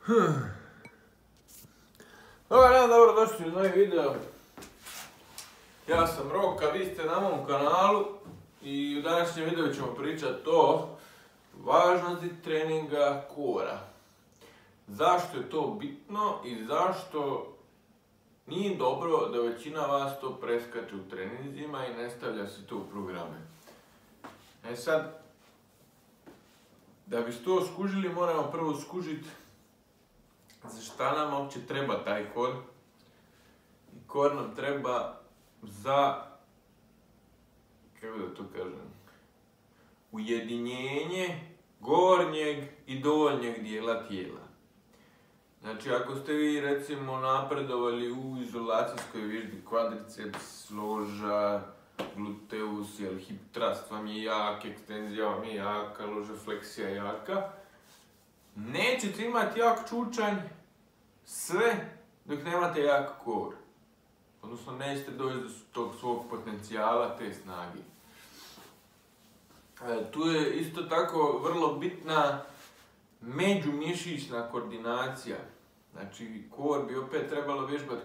Dobar dan, dobrodošli u novi video. Ja sam Rok, a vi ste na mom kanalu i u današnjem videu ćemo pričati o važnosti treninga kora. Zašto je to bitno i zašto nije dobro da većina vas to preskače u treninzima i ne stavlja se to u programe. E sad, da bi to skužili moramo prvo skužiti za šta nam uopće treba taj kor. I kor nam treba za, kako da to kažem, ujedinjenje gornjeg i donjeg dijela tijela. Znači, ako ste vi recimo napredovali u izolacijskoj vježbi kvadriceps, loža, gluteus, hip thrust vam je jak, ekstenzija vam je jaka, loža fleksija je jaka, nećete imati jak čučanj sve dok nemate jak kor. Odnosno, nećete doći do tog svog potencijala, te snage. Tu je isto tako vrlo bitna međumišićna koordinacija. Znači, kor bi opet trebalo vježbati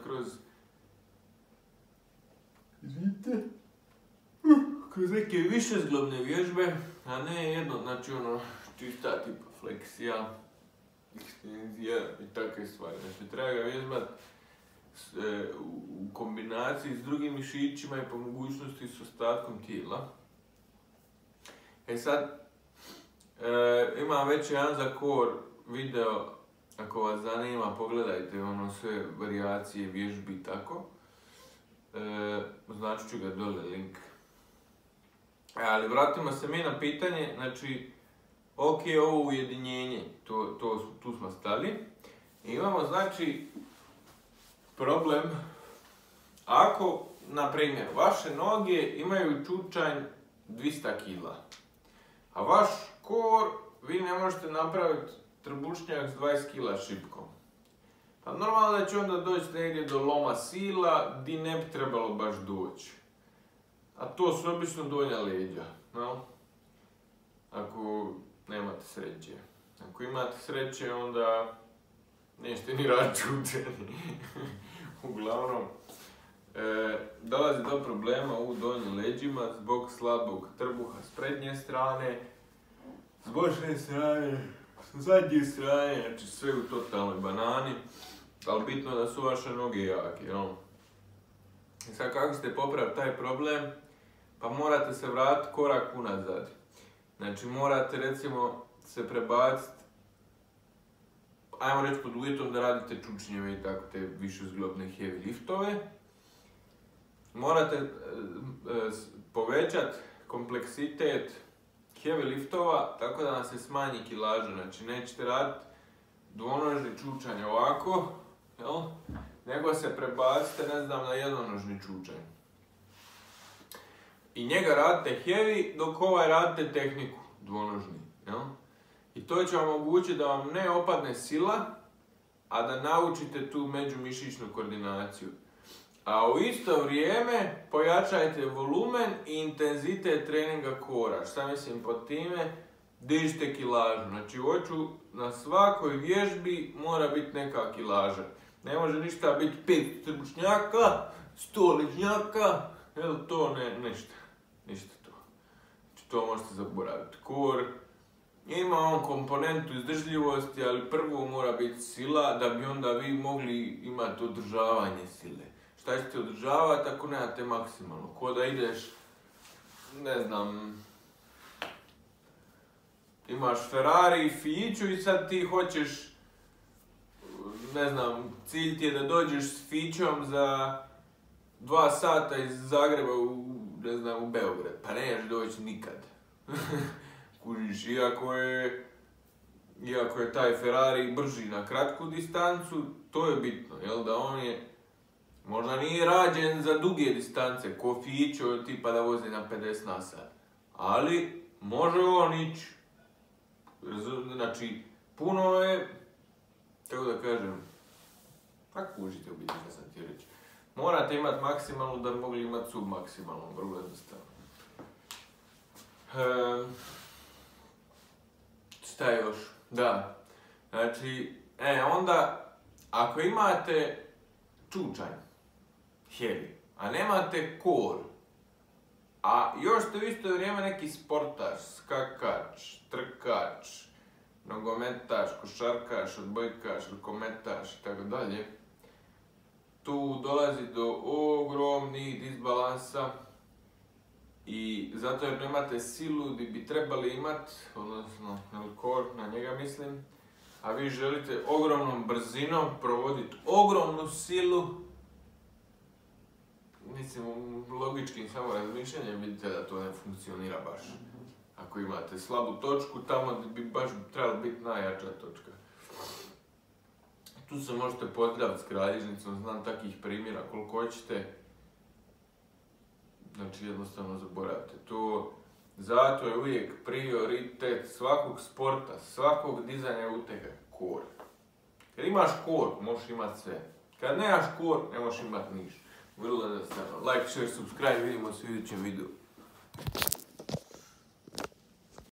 kroz neke višezglobne vježbe, a ne jedno, znači čista tipa fleksija, ekstenzija i takve stvari. Znači, treba ga vježbati u kombinaciji s drugim mišićima i po mogućnosti s ostatkom tijela. E sad, imam već jedan za kor video, ako vas zanima, pogledajte sve varijacije vježbi i tako. Označit ću ga dole link. Ali vratimo se mi na pitanje, znači, ok, ovo ujedinjenje, tu smo stali. I imamo, znači, problem ako, na primjer, vaše noge imaju čučanj 200 kg, a vaš kor vi ne možete napraviti trbušnjak s 20 kg šipkom. Pa normalno da će onda doći negdje do loma sila di ne bi trebalo baš doći. A to su obično donja leđa, no? Ako nemate sreće. Ako imate sreće, onda nećete ni raditi čučanje. Uglavnom, dolazi do problema u donjim leđima zbog slabog trbuha s prednje strane, s bočne strane, s zadnje strane, znači sve u totalnoj banani, ali bitno da su vaše noge jake, no? I sad kako ćete popraviti taj problem? Pa morate se vratiti korak unazad. Znači morate recimo se prebaciti, ajmo reći pod uvjetom da radite čučnjeve i tako te višezglobne heavy liftove. Morate povećati kompleksitet heavy liftova tako da nam se smanji kilaža. Znači nećete raditi dvonožni čučanj ovako, jel? Nego se prebacite, ne znam, na jednonožni čučanj. I njega radite heavy dok ovaj radite tehniku dvonožni, jel? I to će vam omogućiti da vam ne opadne sila, a da naučite tu međumišićnu koordinaciju. A u isto vrijeme pojačajte volumen i intenzitet treninga kora. Šta mislim pod time? Dižite kilažu. Znači hoću na svakoj vježbi mora biti neka kilaža. Ne može ništa biti 5 trbušnjaka, 100 ležnjaka, to ništa. Ništa to. Znači to možete zaboraviti. Kor ima on komponentu izdržljivosti, ali prvo mora biti sila da bi onda vi mogli imati održavanje sile. Šta ćete održavati ako nemate maksimalno? Ko da ideš, ne znam, imaš Ferrari i Fiću i sad ti hoćeš, ne znam, cilj ti je da dođeš s Fićom za 2 sata iz Zagreba u Beograd. Pa nećeš doći nikad. Kužiš, iako je taj Ferrari brži na kratku distancu, to je bitno, jel, da on je, možda nije rađen za duge distance, ko Fićo, tipa da vozi na 50 na sat, ali može on ići, znači, puno je, kako da kažem, tako kužite u biti što sam ti reći. Morate imati maksimalno da bi mogli imati submaksimalno, vrlo jednostavno. Šta još? Da, znači, Onda, ako imate čučanj, heli, a nemate core, a još ste u isto vrijeme neki sportaš, skakač, trkač, nogometaš, košarkaš, odbojkaš, rukometaš itd. Tu dolazi do ogromnih disbalansa i zato jer nemate silu gdje bi trebali imati, odnosno core, na njega mislim, a vi želite ogromnom brzinom provoditi ogromnu silu, mislim, logičkim samo razmišljanjem vidite da to ne funkcionira baš. Ako imate slabu točku, tamo bi baš trebala biti najjača točka. Tu se možete pozdraviti s kralježnicom, znam takvih primjera koliko hoćete. Znači jednostavno zaboravite to. Zato je uvijek prioritet svakog sporta, svakog dizanja utega, core. Kad imaš core, možeš imati sve. Kad nemaš core, ne možeš imati ništa. Vrlo jednostavno. Like, share, subscribe, vidimo se u idućem videu.